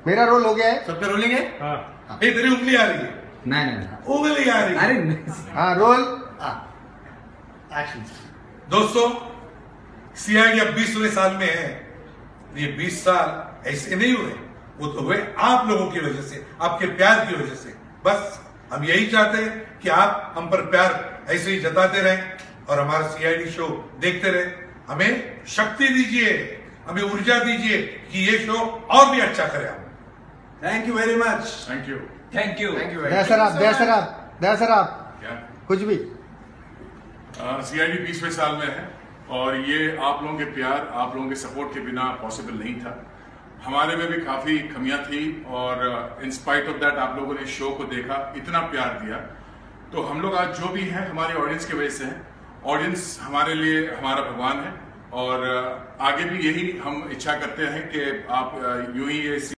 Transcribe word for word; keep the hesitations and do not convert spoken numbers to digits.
मेरा रोल हो गया है। सबका रोलिंग है। हाँ। ये तेरी उंगली आ रही है। नहीं नहीं उंगली आ रही है। अरे हाँ रोल। एक्शन। दोस्तों, सीआईडी अब बीसवें साल में है। ये बीस साल ऐसे नहीं हुए, वो तो हुए आप लोगों की वजह से, आपके प्यार की वजह से। बस हम यही चाहते हैं कि आप हम पर प्यार ऐसे ही जताते रहें और हमारा सीआईडी शो देखते रहें। हमें शक्ति दीजिए, हमें ऊर्जा दीजिए कि ये शो और भी अच्छा करें हम। Thank you very much. Thank you. Thank you thank you Daya sir आप दया सर आप दया सर आप क्या कुछ भी। सीआईडी बीसवें साल में है और ये आप लोगों के प्यार, आप लोगों के सपोर्ट के बिना पॉसिबल नहीं था। हमारे में भी काफी कमियां थी और इन स्पाइट ऑफ दैट आप लोगों ने शो को देखा, इतना प्यार दिया। तो हम लोग आज जो भी हैं हमारे ऑडियंस की वजह से हैं। ऑडियंस हमारे लिए हमारा भगवान है और आगे भी यही हम इच्छा करते हैं कि आप यूं ही ये